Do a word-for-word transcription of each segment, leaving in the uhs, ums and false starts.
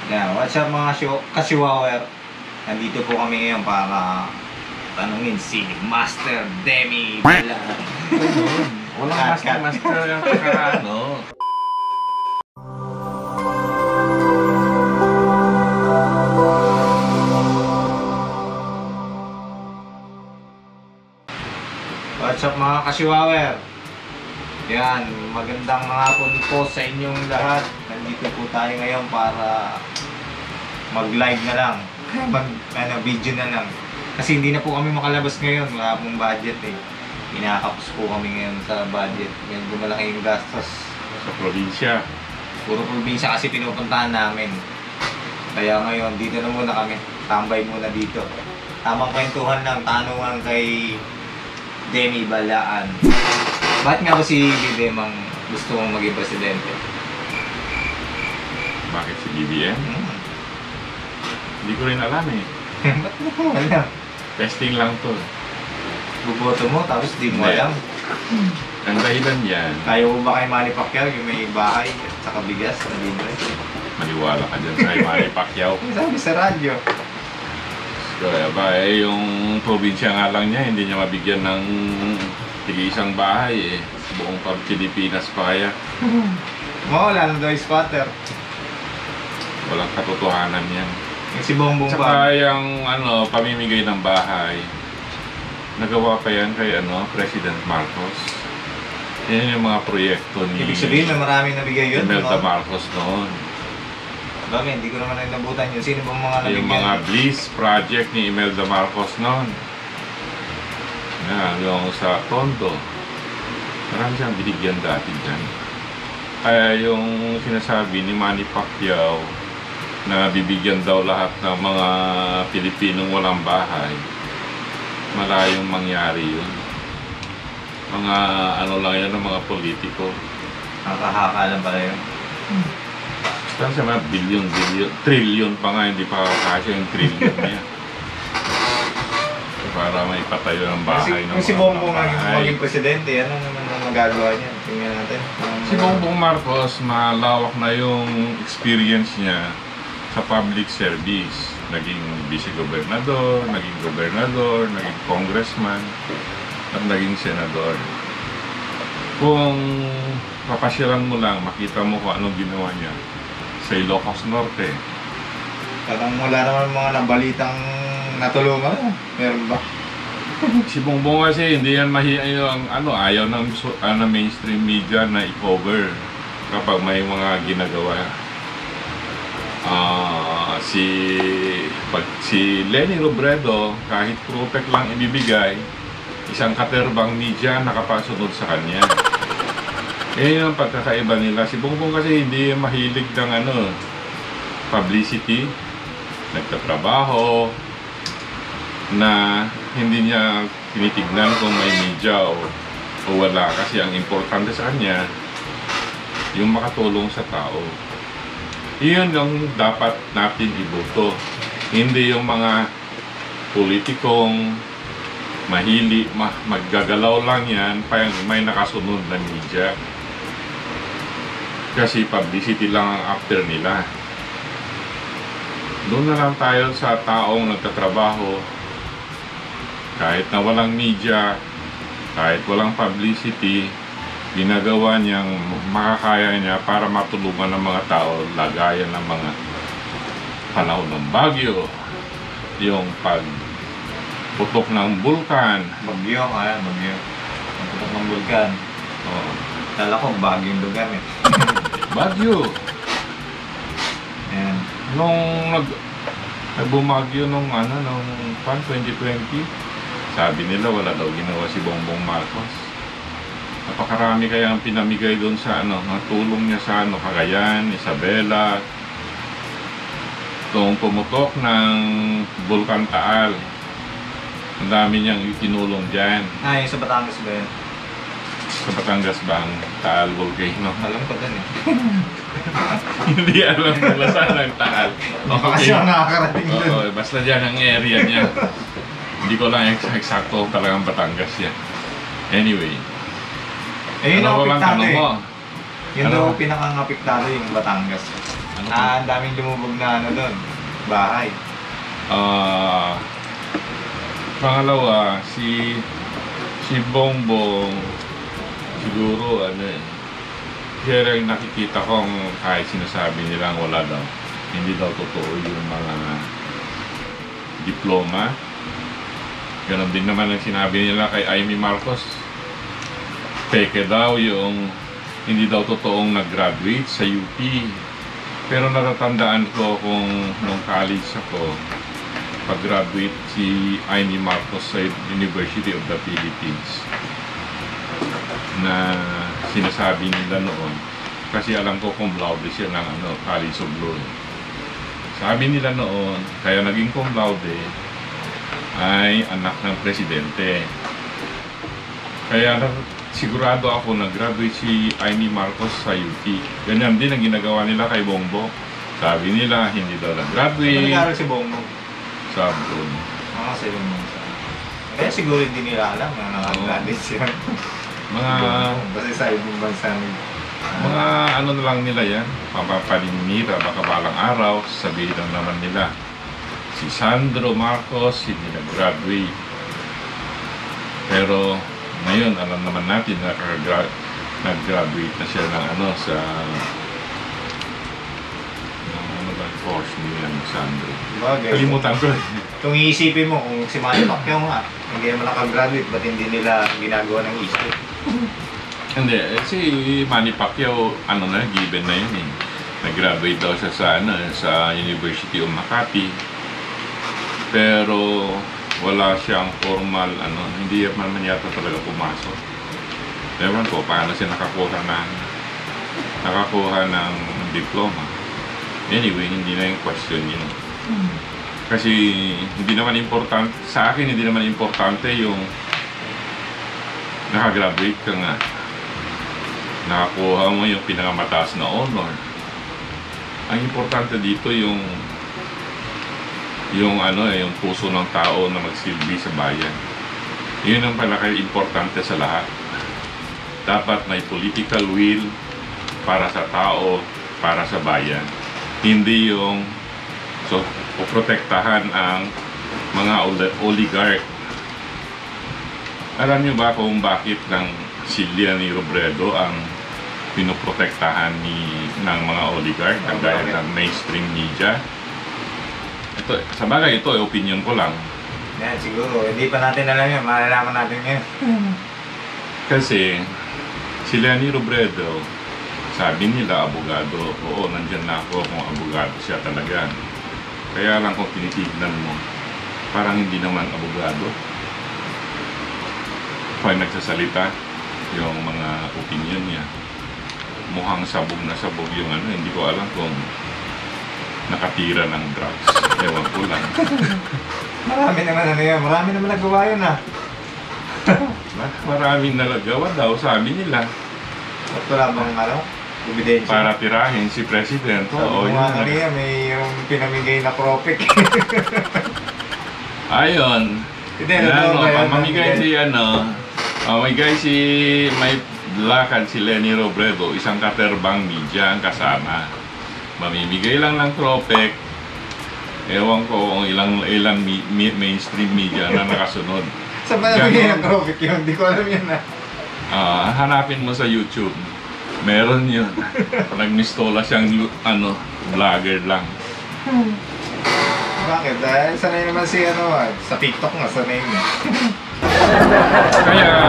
Yeah, what's up mga ka-Chihuahua? Nandito po kami ngayon para tanungin si Master Demi Balaan. Walang master, master yung pagka ano. What's up mga ka-Chihuahua? Yan, magandang hapon po sa inyong lahat. Nandito po tayo ngayon para mag-live na lang, mag ano, video na lang. Kasi hindi na po kami makalabas ngayon, wala pong budget eh. Inakapos po kami ngayon sa budget. Medyo malaki yung gastos. Sa probinsya. Puro probinsya kasi pinupuntahan namin. Kaya ngayon, dito na muna kami. Tambay muna dito. Tamang kwentuhan lang, tanungan kay Demi Balaan. Bakit nga ba si B B M ang gusto mong maging presidente? Bakit si B B M? Hmm. Hindi ko rin alam eh. Ba't mo ko alam? Testing lang to. Buboto mo tapos di mo alam. Ang dahilan yan, Kaya mo ba kay Manny Pacquiao yung may bahay at saka bigas na libre? maniwala ka dyan sa Manny Pacquiao. Sabi sa radyo. Kaya ba eh, yung probinsya nga lang niya, hindi niya mabigyan ng tig-isang bahay eh. Buong pag Pilipinas pa kaya. Mawala na daw yung squatter. Walang katotohanan yan. Yung si Bongbong Saka ba? yung ano, pamimigay ng bahay, nagawa pa yan kay ano, President Marcos. Yan yung mga proyekto ni Ibig sabihin na maraming nabigay yun? Imelda No? Marcos noon. Bakit? Hindi ko naman ay nabutan yun. Sino bang mga nabigyan? Yung mga Bliss project ni Imelda Marcos noon. Yan, yung sa Tondo. Marami siyang binigyan dati dyan. Kaya yung sinasabi ni Manny Pacquiao na bibigyan daw lahat ng mga Pilipinong walang bahay, malayong mangyari yun. Mga ano lang yan ng mga politiko. Nakakahaka lang pala yun. Saan siya mga billion, billion, trillion pa nga, hindi pa kakasya yung trillion niya. Para may patayo ng bahay ng Kung si mga Bongbong ang bahay. maging presidente, ano naman ang magagawa niya? Tingnan natin. Si Bongbong Marcos, malawak na yung experience niya sa public service. Naging vice-gobernador, naging gobernador, naging congressman, at naging senador. Kung papasyalan mo lang, makita mo kung anong ginawa niya sa Ilocos Norte. Parang wala naman mga nabalitang natulungan. Meron ba? Si Bongbong kasi hindi yan mahi yung ano, ayaw ng ano, mainstream media na i-cover kapag may mga ginagawa. Ah, uh, si pag si Leni Robredo, kahit propek lang ibibigay, isang katerbang media nakapasunod sa kanya. Eh yung pagkakaiba nila. Si Bongbong kasi hindi mahilig ng ano, publicity. Nagtatrabaho na hindi niya tinitignan kung may media o, o wala. Kasi ang importante sa kanya, yung makatulong sa tao. Iyon yung dapat natin iboto. Hindi yung mga politikong mahili, ma maggagalaw lang yan, pag may nakasunod na media. Kasi publicity lang ang after nila. Doon na lang tayo sa taong nagtatrabaho, kahit na walang media, kahit walang publicity, ginagawa niyang makakaya niya para matulungan ng mga tao, lagayan ng mga panahon ng bagyo, yung pagputok ng bulkan. Bagyo, kaya bagyo. Ang putok ng bulkan. Oh, Kala ko bagyo yung lugar eh. bagyo. Ayan. Nung nag nagbumagyo nung ano nung pan twenty twenty, sabi nila wala daw ginawa si Bongbong Marcos. Napakarami kaya ang pinamigay doon sa ano, ng tulong niya sa ano, Cagayan, Isabela. Nung pumutok ng Bulkan Taal, ang dami niyang itinulong dyan. Ah, yung sa Batangas ba yun? Sa Batangas ba ang Taal Volcano? Alam ko dun eh. Hindi alam kung saan ang Taal. Baka kasi ako nakakarating dun. Oo, basta dyan ang area niya. Hindi ko lang ex eksakto talagang Batangas yan. Anyway. Eh, yun ano ang ba bang apektado tanong eh. mo? Yun Ano? daw pinakang apektado yung Batangas. Ano Ah, ang daming lumubog na ano doon. Bahay. Ah, pangalawa, si si Bongbong siguro ano eh. Kaya yung nakikita kong kahit sinasabi nilang wala daw, hindi daw totoo yung mga diploma. Ganon din naman ang sinabi nila kay Amy Marcos. Peke daw yung hindi daw totoong nag-graduate sa U P. Pero natatandaan ko kung nung college ako, pag-graduate si Amy Marcos sa University of the Philippines na sinasabi nila noon, kasi alam ko cum laude siya ng ano, College of Law. Sabi nila noon, kaya naging cum laude ay anak ng presidente. Kaya sigurado ako nag-graduate si Amy Marcos sa U P. Ganyan din ang ginagawa nila kay Bongbong. Sabi nila hindi daw nag-graduate. Ano nag-aaral si Bongbong? Sa abroad. Mga seven months. Kaya siguro hindi nila alam na nakagraduate siya. Mga Basta sa ibang bansa ng mga ano na lang nila yan, papapalinira, baka balang araw, sabihin lang naman nila, si Sandro Marcos hindi nag-graduate. Pero ngayon, alam naman natin na nag-graduate na siya ng ano sa ng ano ba, course niya ng Sandro. bagay. Kalimutan ko eh. Kung iisipin mo, kung si Manny Pacquiao nga, hindi naman nakagraduate, ba't hindi nila ginagawa ng issue? Hindi, eh, si Manny Pacquiao, ano na, given na yun eh. Nag-graduate daw siya sa, ano, sa University of Makati. Pero wala siyang formal, ano, hindi naman yata talaga pumasok. Ewan ko, paano siya nakakuha ng, nakakuha ng diploma. Anyway, hindi na yung question yun. Kasi hindi naman importante, sa akin hindi naman importante yung nakagraduate ka nga. Nakakuha mo yung pinakamataas na honor. Ang importante dito yung yung ano eh, yung puso ng tao na magsilbi sa bayan. Yun ang pinaka-importante sa lahat. Dapat may political will para sa tao, para sa bayan. Hindi yung so, poprotektahan ang mga oligarch. Alam niyo ba kung bakit ng si Leni Robredo ang pinoprotektahan ni ng mga oligarch ang gaya ng mainstream media? Ito, sa bagay ito, eh, opinion ko lang. Yan, siguro. Hindi pa natin alam yan. Malalaman natin ngayon. Kasi, si Leni Robredo, sabi nila, abogado. Oo, nandyan na ako kung abogado siya talaga. Kaya lang kung tinitignan mo, parang hindi naman abogado. Pag nagsasalita, yung mga opinion niya, mukhang sabog na sabog yung ano, hindi ko alam kung nakatira ng drugs. Ewan ko lang. Marami naman ano yan. Marami naman nagawa yun ah. Maraming nalagawa daw, sabi nila. At wala bang ano? Ebidensya. Para tirahin si President. Sabi Oo, ko yun. nga kanina, may yung pinamigay na propik. Ayun. Hindi, Yan, ano no, ba yan? pamamigay si ano, pamamigay si may lakad si Leni Robredo, isang katerbang media ang kasama. Mamimigay lang ng tropek. Ewan ko kung ilang ilang mi, mi, mainstream media na nakasunod. Saan ba nabigay ng propik yun? Hindi ko alam yun ah. Ah, hanapin mo sa YouTube. Meron yun. Nagmistola siyang ano, vlogger lang. Bakit? Dahil sanay naman si ano ah. Sa TikTok nga, sanay niya. Kaya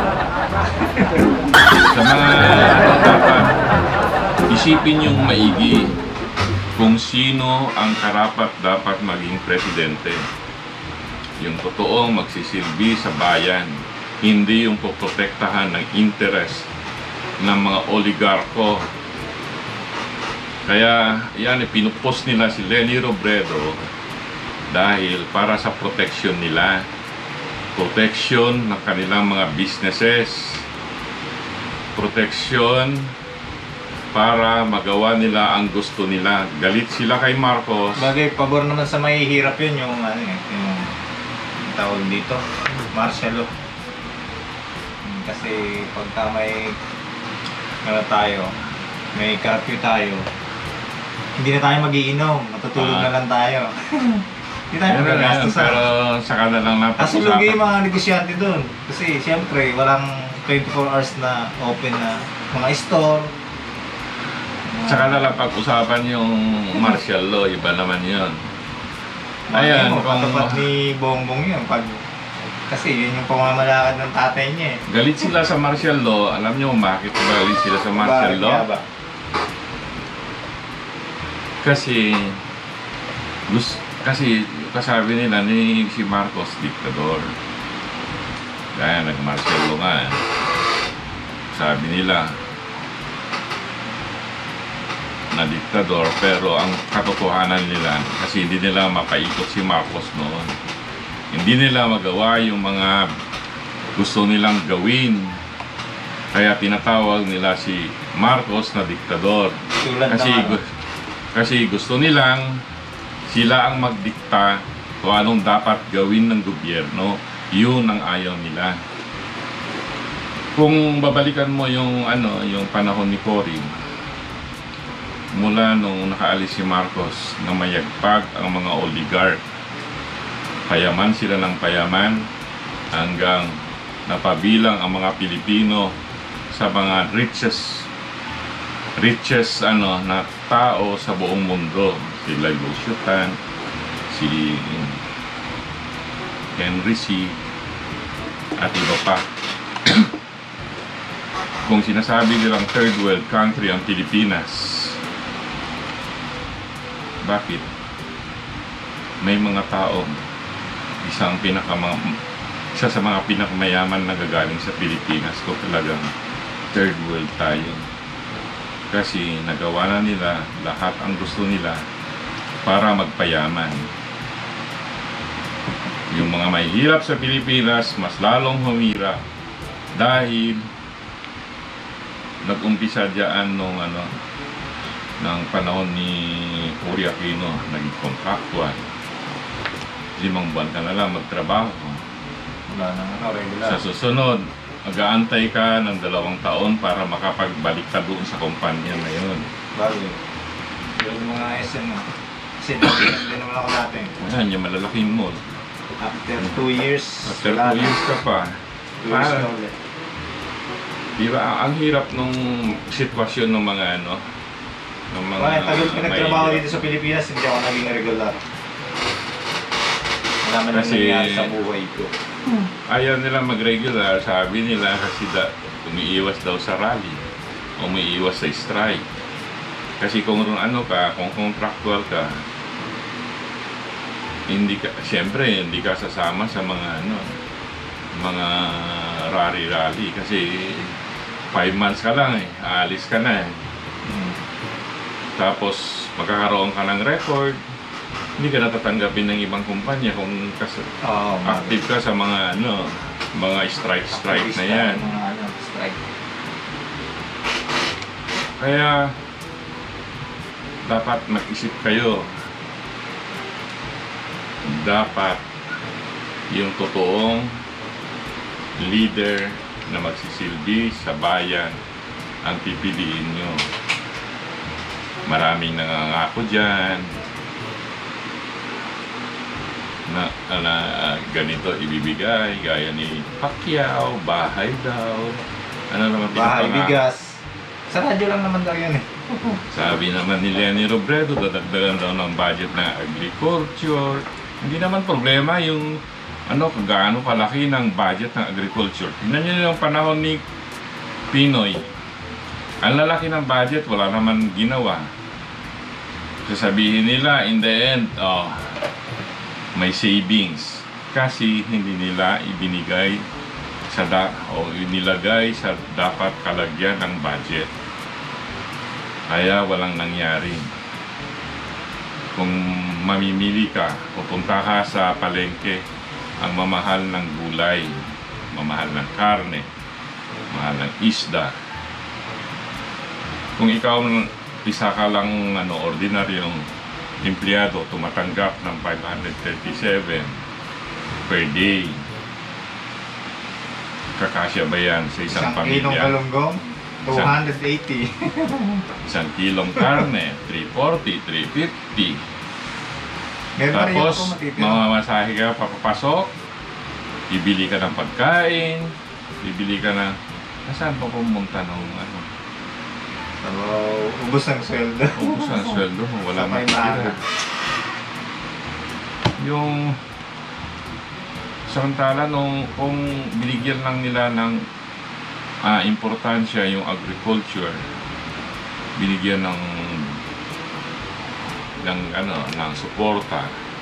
sa mga ano, dapat isipin yung maigi kung sino ang karapat dapat maging presidente. Yung totoong magsisilbi sa bayan, hindi yung poprotektahan ng interest ng mga oligarko. Kaya yan, pinupost nila si Leni Robredo dahil para sa protection nila, protection ng kanilang mga businesses, protection para magawa nila ang gusto nila. Galit sila kay Marcos. Bagay, pabor naman sa mahihirap yun yung ano eh, yung tawag dito, martial law. Kasi pagka may ano tayo, may curfew tayo, Hindi na tayo magiinom, matutulog Ah. na lang tayo. Hindi tayo Pero, magagastos. pero saka na lang Kaso lugi yung napag-usapan. mga negosyante doon. Kasi siyempre, walang twenty-four hours na open na mga store. Saka na lang pag-usapan yung martial law, iba naman yun. Ayan, Ayan, mo, kung katapat ni Bongbong yun. Pag, kasi yun yung pamamalakad ng tatay niya eh. galit sila sa martial law, alam niyo kung bakit galit sila sa martial Bakit law? nga ba? Kasi gusto, kasi kasabi nila ni si Marcos diktador. Kaya nag-martial law nga. eh. Sabi nila na diktador, pero ang katotohanan nila kasi hindi nila mapaikot si Marcos noon. Hindi nila magawa yung mga gusto nilang gawin. Kaya tinatawag nila si Marcos na diktador. Tulad Kasi, ng ano, gu- kasi gusto nilang sila ang magdikta kung anong dapat gawin ng gobyerno. Yun ang ayaw nila. Kung babalikan mo yung ano, yung panahon ni Cory, mula nung nakaalis si Marcos na mayagpag ang mga oligarch, payaman sila ng payaman hanggang napabilang ang mga Pilipino sa mga richest richest ano na tao sa buong mundo. Si Lucio Tan, si Henry C. at iba pa. Kung sinasabi nilang third world country ang Pilipinas, bakit may mga tao isang pinaka isa sa mga pinakamayaman na gagaling sa Pilipinas kung talagang third world tayo? Kasi nagawa na nila lahat ang gusto nila para magpayaman. Yung mga may hirap sa Pilipinas mas lalong humirap dahil nag-umpisa diyan nung ano ng panahon ni Cory Aquino, naging contractual. Limang buwan ka na lang magtrabaho. wala nang ano, regular. Sa susunod, mag-aantay ka ng dalawang taon para makapagbalik ka doon sa kumpanya na yun. Bago yun. Yung mga S M mo. Kasi natin din naman ako natin. Ayan, yung malalaking mall. After two years, After wala two na. years ka pa. Two years Parang- na ulit. Di ba, ang, ang hirap nung sitwasyon ng mga ano, ng mga Wala, tagal ko nagtrabaho mahihirap. dito sa Pilipinas, hindi ako naging regular. Wala man Kasi- yung nangyari sa buhay ko. Ayaw nila mag-regular, sabi nila kasi da, umiiwas daw sa rally, umiiwas sa strike. Kasi kung ano ka, kung contractual ka, hindi ka, siyempre, hindi ka sasama sa mga ano, mga rally-rally kasi five months ka lang eh, aalis ka na eh. Hmm. Tapos magkakaroon ka ng record, hindi ka natatanggapin ng ibang kumpanya kung kas- Oo, active ka sa mga ano, mga strike-strike na yan. Mga ano, strike. Kaya dapat mag-isip kayo. Dapat yung totoong leader na magsisilbi sa bayan ang pipiliin nyo. Maraming nangangako dyan na, na ah, ganito ibibigay, gaya ni Pacquiao, bahay daw. Ano naman Bahay, pinapanga- bigas. Sa radyo lang naman daw yun eh. Sabi naman ni Lenny Robredo, dadagdagan daw ng budget ng agriculture. Hindi naman problema yung ano, kung gaano kalaki ng budget ng agriculture. Tingnan nyo yung panahon ni Pinoy. Ang lalaki ng budget, wala naman ginawa. Sasabihin nila, in the end, oh, may savings. Kasi hindi nila ibinigay sa da o inilagay sa dapat kalagyan ng budget. Kaya walang nangyari. Kung mamimili ka, pupunta ka sa palengke, ang mamahal ng gulay, mamahal ng karne, mahal ng isda. Kung ikaw isa ka lang ano, ordinaryong empleyado, tumatanggap ng five hundred thirty-seven per day, kakasya ba yan sa isang, Isang kilong pamilya? galunggong. two eighty. Isang kilong karne, three forty, three fifty. Meron pa rin Tapos, ako matitira. mamamasahe ka, papapasok, bibili ka ng pagkain, bibili ka ng... Nasaan pa pumunta nung ano? So, ubos ng sweldo. Ubus ang sweldo mo, wala Sabay matitira. maaga. Yung... Samantala, nung kung binigyan lang nila ng ah, importansya yung agriculture, binigyan ng ng ano ng suporta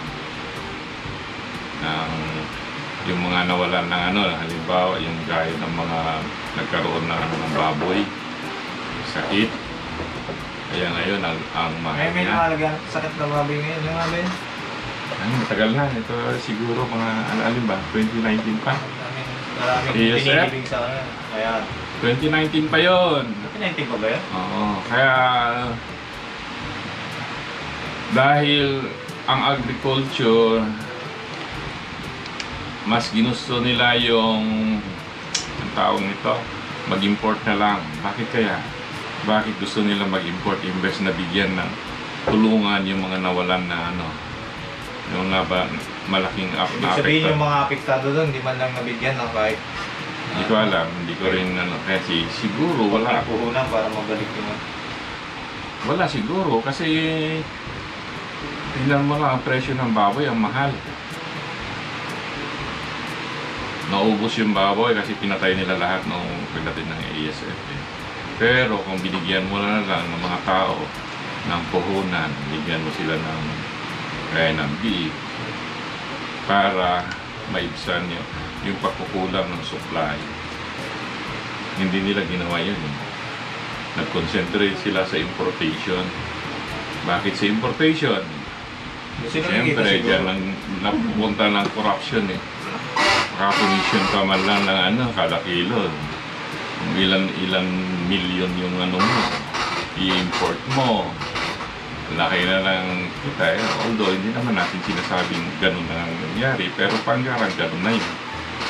ng yung mga nawalan ng ano, halimbawa yung gaya ng mga nagkaroon na ano, ng baboy sakit, kaya ngayon ang, ang May mahal may na nakalagyan sakit na baboy ngayon. Yung nga ba yun? ano, matagal na ito, siguro mga ano, alin ba, twenty nineteen pa, Maraming, maraming A S F? pinilibing sa kanya. Kaya, twenty nineteen pa yon. pinanting ko ba yun? Oo, kaya dahil ang agriculture mas ginusto nila yung ang tawag nito, mag-import na lang. Bakit kaya? Bakit gusto nila mag-import imbes na bigyan ng tulungan yung mga nawalan na ano, yung nga ba malaking up Ibig na sabihin apekto? yung mga apektado doon, hindi man lang nabigyan ng kahit Hindi ko alam, hindi ko rin ano, kasi siguro wala puhunan para mabalik yung... Wala siguro kasi tingnan mo lang ang presyo ng baboy, ang mahal. Naubos yung baboy kasi pinatay nila lahat nung pagdating ng A S F. Eh. Pero kung binigyan mo na lang ng mga tao ng puhunan, bigyan mo sila ng kaya ng beef para maibsan yung, yung pagkukulang ng supply. Hindi nila ginawa yun. Eh. Nag-concentrate sila sa importation. Bakit sa importation? Siyempre, dyan lang napupunta ng corruption eh. Makakomisyon ka man lang ng ano, kada kilo. Kung ilan, ilan milyon yung ano mo, i-import mo. Laki na lang kita eh. Although, hindi naman natin sinasabing ganun na ang nangyari, pero panggarang ganun na yun.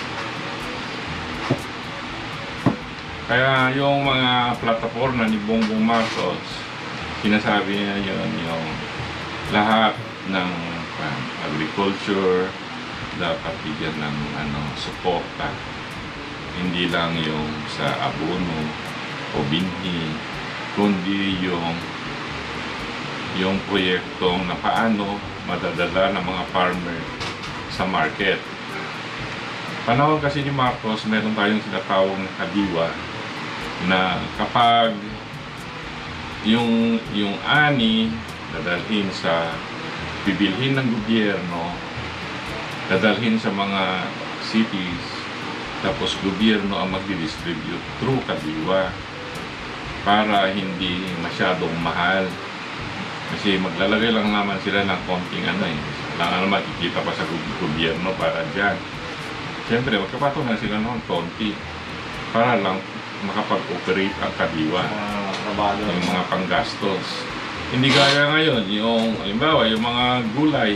Kaya yung mga plataforma ni Bongbong Marcos, sinasabi niya yun, yung lahat ng um, agriculture dapat bigyan ng ano, suporta. Hindi lang yung sa abono o binhi, kundi yung yung proyektong na paano madadala ng mga farmer sa market. Panahon kasi ni Marcos, meron tayong sinatawag na kadiwa na kapag yung yung ani dadalhin sa bibilhin ng gobyerno, dadalhin sa mga cities, tapos gobyerno ang magdi-distribute through kadiwa para hindi masyadong mahal. Kasi maglalagay lang naman sila ng konting ano eh. Kailangan naman kikita pa sa gobyerno para dyan. Siyempre, magkapatungan sila ng konti para lang makapag-operate ang kadiwa. Uh, yung mga panggastos. Hindi gaya ngayon, yung, halimbawa, yung mga gulay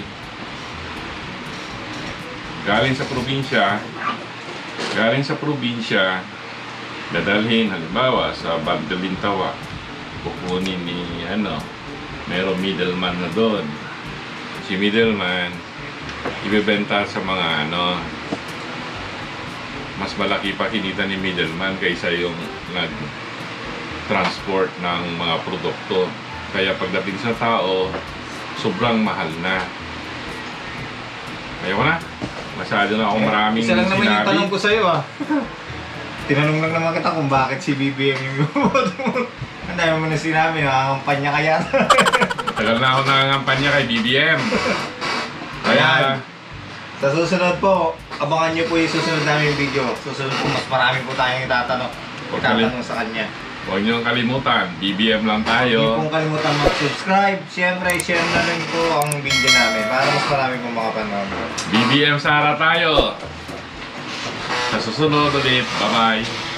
galing sa probinsya, galing sa probinsya, dadalhin, halimbawa, sa Bagdalintawa, kukunin ni, ano, merong middleman na doon. Si middleman, ibebenta sa mga, ano, mas malaki pa kinita ni middleman kaysa yung nag-transport ng mga produkto. Kaya pagdating sa tao, sobrang mahal na. Ayaw ko na. Masyado na ako maraming Isa lang naman yung sinabi. tanong ko sa'yo ah. Tinanong lang naman kita kung bakit si B B M yung gumawa mo. Ang dami mo na sinabi, nakakampanya ka yata. Tagal na ako nangangampanya kay B B M. Kaya, Ayan. Sa susunod po, abangan nyo po yung susunod namin video. Susunod po, mas marami po tayong itatanong, itatanong sa kanya. huwag niyong kalimutan, B B M lang Hindi tayo. pong kalimutan mag-subscribe. Siyempre, share na rin po ang video namin para mas marami pong makapanood. B B M Sara tayo. Sa susunod ulit, bye-bye.